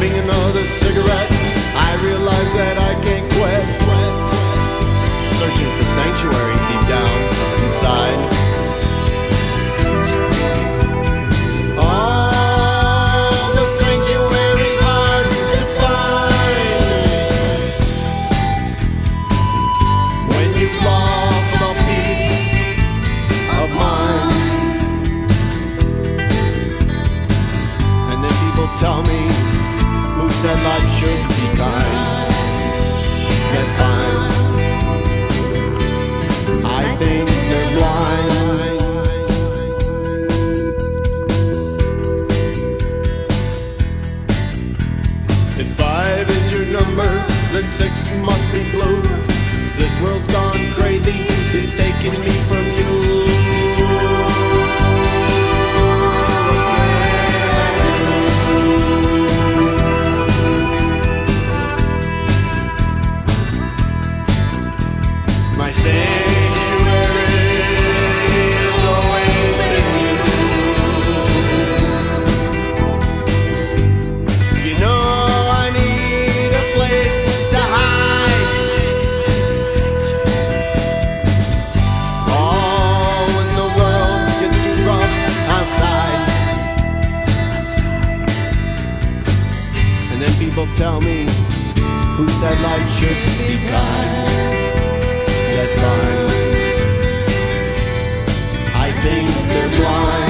smoking another cigarette. I realize that I can't quit. Searching for sanctuary deep down inside. Oh, the sanctuary's hard to find when you've lost a piece of mind. And then people tell me, who said life should be kind? That's fine. I think they're blind. If 5 is your number, then 6 must be blue. This world's gone crazy, it's taking me from you. My sanctuary has always been you. You know I need a place to hide. Oh, when the world gets too rough outside. And then people tell me, who said life should be kind? That's fine. I think they're blind.